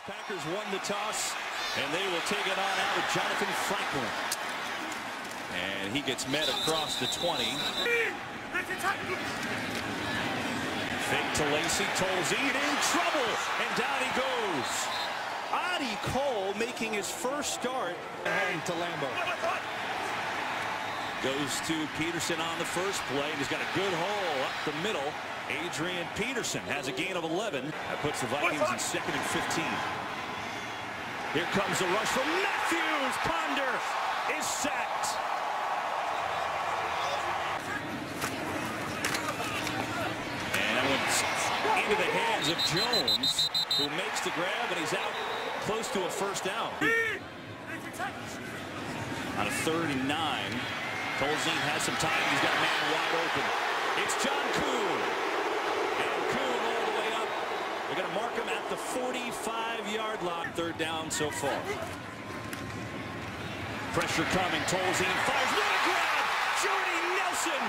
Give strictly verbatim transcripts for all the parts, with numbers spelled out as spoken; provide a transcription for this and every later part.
Packers won the toss, and they will take it on out with Jonathan Franklin. And he gets met across the twenty. Fake to Lacey, Tolzien in trouble, and down he goes. Adi Cole making his first start. And to Lambeau. Goes to Peterson on the first play. He's got a good hole up the middle. Adrian Peterson has a gain of eleven. That puts the Vikings in second and fifteen. Here comes the rush from Matthews. Ponder is sacked. And that one's into the hands of Jones, who makes the grab, and he's out close to a first down. On a third and nine. Tolzien has some time. He's got a man wide open. It's John Kuhn. And Kuhn all the way up. They're going to mark him at the forty-five yard line. Third down so far. Pressure coming. Tolzien fires. What a grab! Jordy Nelson.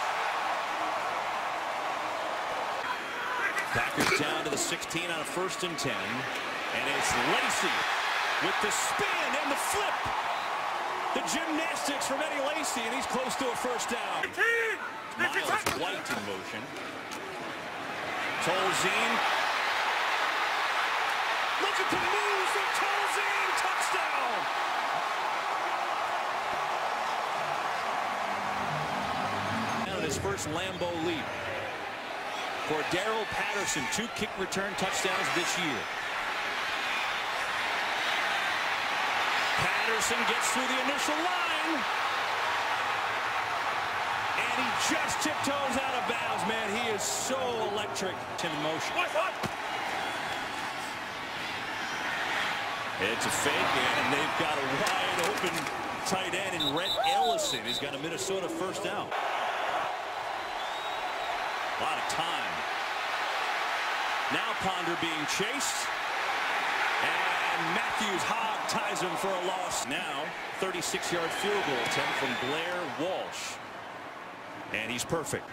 Packers down to the sixteen on a first and ten. And it's Lacey with the spin and the flip. The gymnastics from Eddie Lacy, and he's close to a first down. Miles White in motion. Tolzien. Look at the move from Tolzien. Touchdown. And his first Lambeau lead. For Darrell Patterson, two kick return touchdowns this year. Patterson gets through the initial line. And he just tiptoes out of bounds, man. He is so electric. In motion. It's a fake, and they've got a wide open tight end in Rhett Ellison. He's got a Minnesota first down. A lot of time. Now Ponder being chased. And Matthews hog ties him for a loss. Now, thirty-six yard field goal attempt from Blair Walsh. And he's perfect.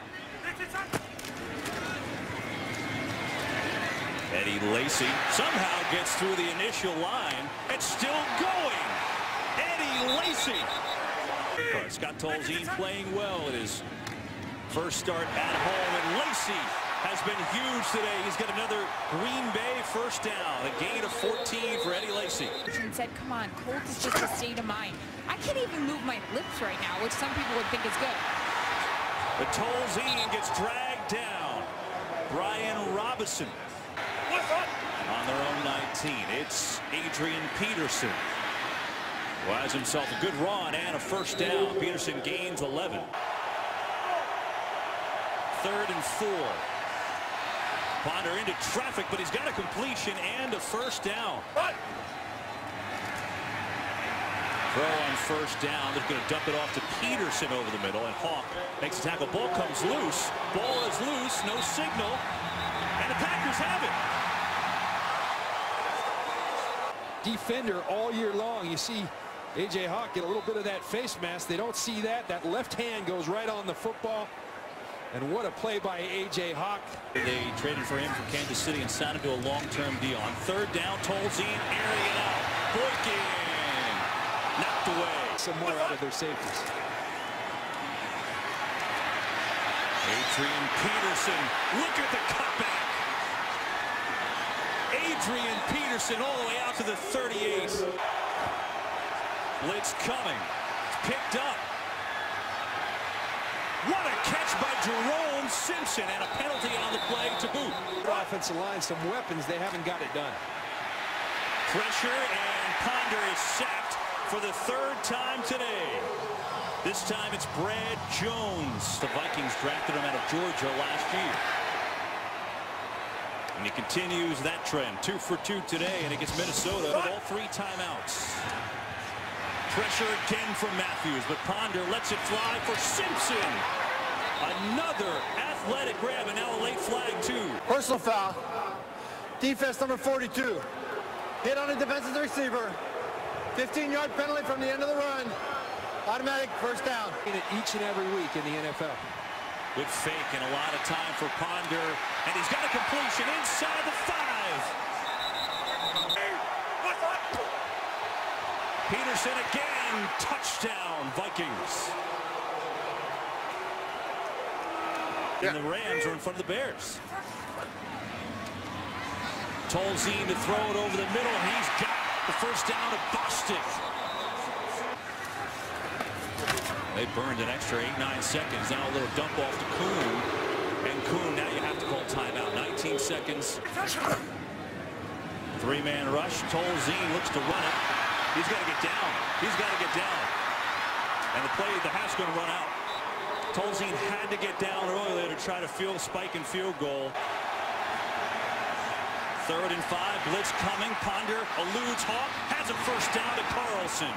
Eddie Lacy somehow gets through the initial line. It's still going. Eddie Lacy. Scott Tolzien playing well at his first start at home. And Lacy has been huge today. He's got another Green Bay first down. A gain of fourteen for Eddie Lacy. And said, come on, cold is just a state of mind. I can't even move my lips right now, which some people would think is good. But Tolzien gets dragged down. Brian Robinson on their own nineteen. It's Adrian Peterson, who has himself a good run and a first down. Peterson gains eleven. Third and four. Ponder into traffic, but he's got a completion and a first down. What? Throw on first down. They're going to dump it off to Peterson over the middle, and Hawk makes a tackle. Ball comes loose. Ball is loose. No signal. And the Packers have it. Defender all year long. You see A J Hawk get a little bit of that face mask. They don't see that. That left hand goes right on the football. And what a play by A J Hawk. They traded for him from Kansas City and signed him to a long-term deal. On third down, Tolzien airing it out. Boykin knocked away. Some more out of their safeties. Adrian Peterson. Look at the cutback. Adrian Peterson all the way out to the thirty-eight. Blitz coming. It's picked up. What a catch by Jerome Simpson, and a penalty on the play to boot. Offensive line, some weapons, they haven't got it done. Pressure, and Ponder is sacked for the third time today. This time it's Brad Jones. The Vikings drafted him out of Georgia last year. And he continues that trend. Two for two today, and it gets Minnesota with all three timeouts. Pressure again from Matthews, but Ponder lets it fly for Simpson. Another athletic grab, and now a late flag too. Personal foul. Defense number forty-two. Hit on a defensive receiver. fifteen yard penalty from the end of the run. Automatic first down. Each and every week in the N F L. Good fake and a lot of time for Ponder, and he's got a completion inside the five. Peterson again. Touchdown, Vikings. And the Rams are in front of the Bears. Tolzien to throw it over the middle. He's got the first down to Bostic. They burned an extra eight, nine seconds. Now a little dump off to Kuhn. And Kuhn, now you have to call timeout. nineteen seconds. Three-man rush. Tolzien looks to run it. He's got to get down. He's got to get down. And the play, the half's going to run out. Tolzien had to get down earlier to try to field spike and field goal. Third and five, blitz coming. Ponder eludes Hawk, has a first down to Carlson.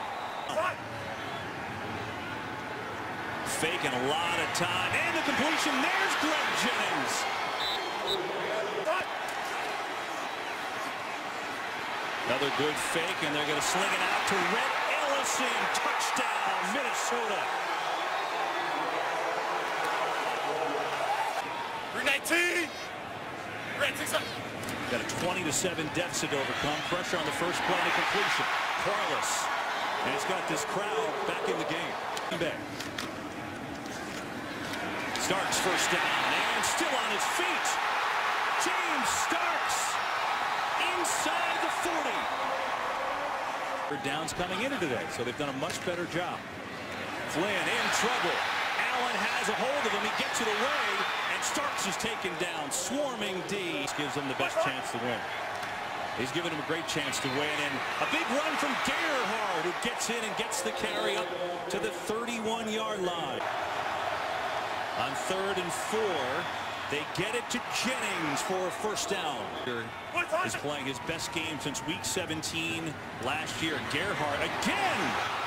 Faking a lot of time, and the completion. There's Greg Jennings. Another good fake, and they're going to sling it out to Rhett Ellison. Touchdown, Minnesota. three nineteen. Got a twenty to seven deficit to overcome. Pressure on the first play to completion. Carlos. And it's got this crowd back in the game. Back. Starks first down and still on his feet. James Starks inside the forty. Downs coming into today, so they've done a much better job. Flynn in trouble. Allen has a hold of him. He gets it away, and Starks is taken down. Swarming D gives him the best chance to win. He's given him a great chance to win, and a big run from Gerhard, who gets in and gets the carry up to the thirty-one yard line. On third and four, they get it to Jennings for a first down. Is playing his best game since week seventeen last year. Gerhard again.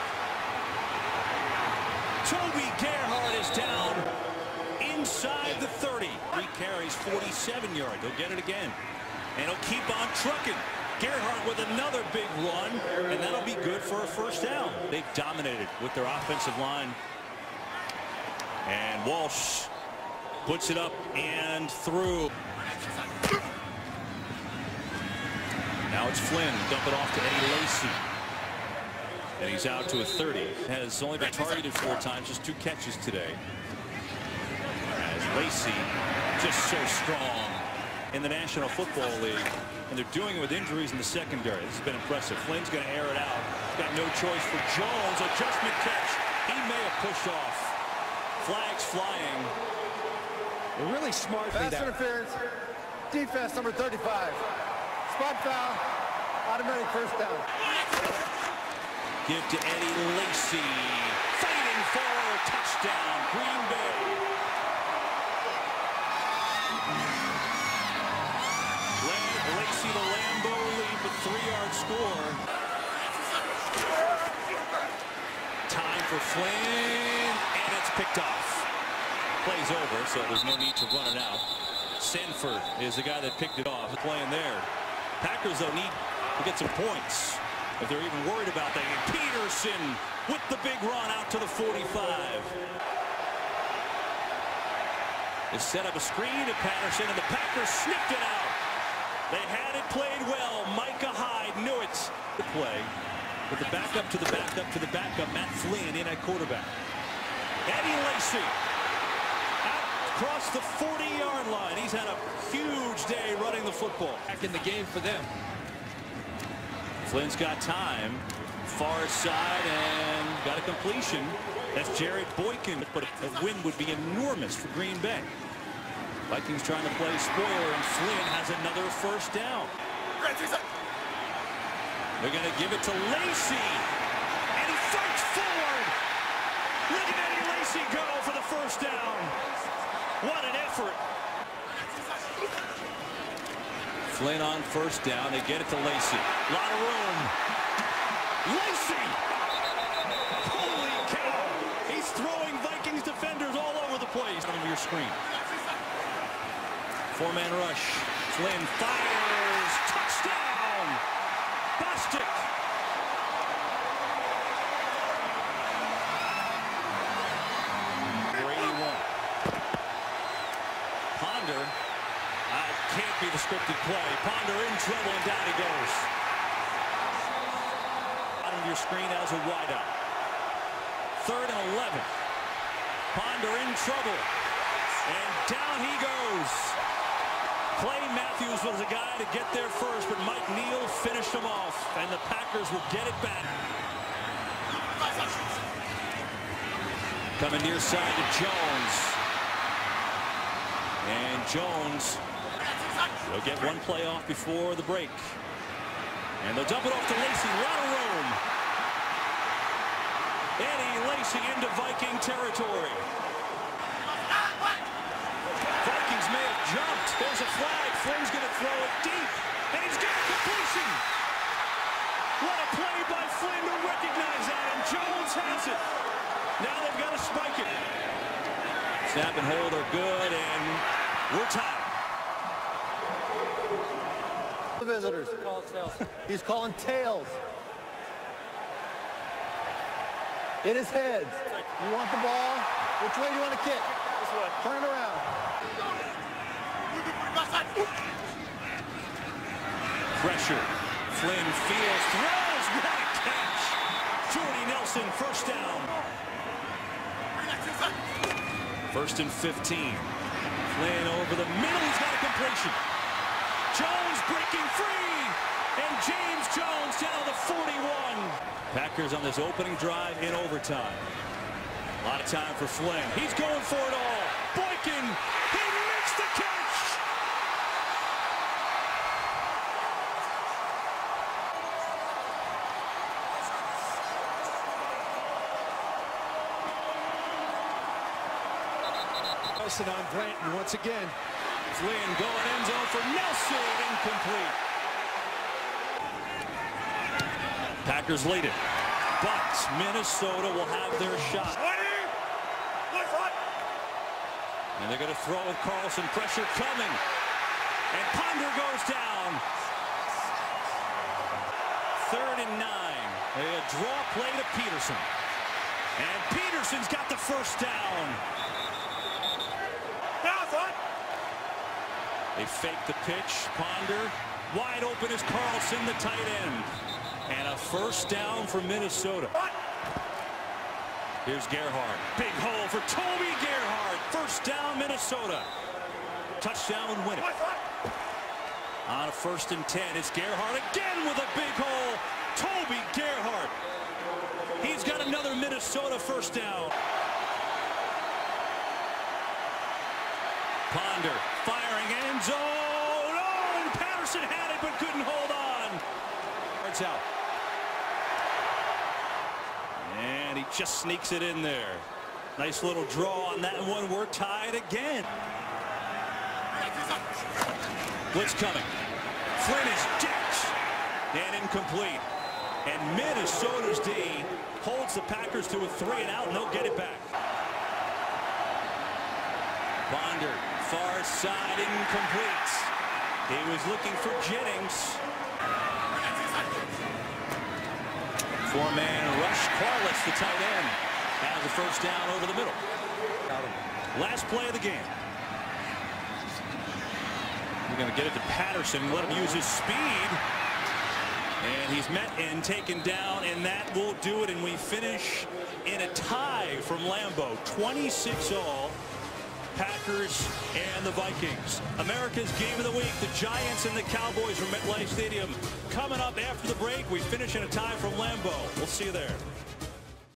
Toby Gerhard is down inside the thirty. Three carries, forty-seven yards. He'll get it again. And he'll keep on trucking. Gerhard with another big run, and that'll be good for a first down. They've dominated with their offensive line. And Walsh puts it up and through. Now it's Flynn. Dump it off to Eddie Lacy. And he's out to a thirty. Has only been targeted four times, just two catches today. As Lacy just so strong in the National Football League. And they're doing it with injuries in the secondary. This has been impressive. Flynn's going to air it out. Got no choice for Jones. Adjustment catch. He may have pushed off. Flags flying. They're really smart. Pass interference. Defense number thirty-five. Spot foul. Automatic first down. Give to Eddie Lacy. Fighting for a touchdown. Green Bay. Lacy to Lambeau lead with three-yard score. Time for Flynn, and it's picked off. Play's over, so there's no need to run it out. Sanford is the guy that picked it off. Playing there. Packers, though, need to get some points if they're even worried about that. And Peterson with the big run out to the forty-five. They set up a screen to Patterson, and the Packers snipped it out. They had it played well. Micah Hyde knew it. The play with the backup to the backup to the backup. Matt Flynn in at quarterback. Eddie Lacy out across the forty yard line. He's had a huge day running the football. Back in the game for them. Flynn's got time. Far side and got a completion. That's Jared Boykin. But a win would be enormous for Green Bay. Vikings trying to play spoiler, and Flynn has another first down. They're going to give it to Lacy, and he fights forward. Look at Eddie Lacy go for the first down. What an effort. Flynn on first down. They get it to Lacy. A lot of room. Lacy! Holy cow! He's throwing Vikings defenders all over the place. On your screen. Four-man rush. Flynn fires. Touchdown! Bostic! eighty-one. Ponder. Uh, can't be the scripted play. Ponder in trouble, and down he goes. Out of your screen as a wideout. Third and eleven. Ponder in trouble. And down he goes. Clay Matthews was the guy to get there first, but Mike Neal finished him off, and the Packers will get it back. Coming near side to Jones. And Jones will get one play off before the break. And they'll dump it off to Lacy. A lot of room. Eddie Lacy into Viking territory. Vikings may have jumped. There's a flag. Flynn's going to throw it deep. And he's got a completion. What a play by Flynn to recognize that. And Jones has it. Now they've got to spike it. Snap and hold are good. And we're tied. The visitors. He's calling tails. In his head. You want the ball? Which way do you want to kick? This way. Turn it around. Pressure. Flynn fields, throws. What a catch. Jordy Nelson, first down. First and fifteen. Flynn over the middle. He's got a completion. Jones breaking free. And James Jones down to forty-one. Packers on this opening drive in overtime. A lot of time for Flynn. He's going for it all. Boykin. He makes the catch. Nelson on Blanton once again. Flynn going end zone for Nelson. Incomplete. Packers lead it. But Minnesota will have their shot. And they're going to throw with Carlson. Pressure coming. And Ponder goes down. Third and nine. A draw play to Peterson. And Peterson's got the first down. They fake the pitch. Ponder. Wide open is Carlson, the tight end. And a first down for Minnesota. Here's Gerhardt. Big hole for Toby Gerhardt. First down, Minnesota. Touchdown would win it. On a first and ten, it's Gerhardt again with a big hole. Toby Gerhardt. He's got another Minnesota first down. Ponder firing end zone. Oh, and Patterson had it but couldn't hold on. It's out. And he just sneaks it in there. Nice little draw on that one. We're tied again. Blitz coming. Flynn is decked. And incomplete. And Minnesota's D holds the Packers to a three and out, and they'll get it back. Ponder, far side, incomplete. He was looking for Jennings. Four-man rush. Corliss, the tight end, has the first down over the middle. Last play of the game. We're going to get it to Patterson, let him use his speed. And he's met and taken down, and that will do it. And we finish in a tie from Lambeau. twenty-six all. Packers and the Vikings. America's game of the week, the Giants and the Cowboys from MetLife Stadium. Coming up after the break, we finish in a tie from Lambeau. We'll see you there.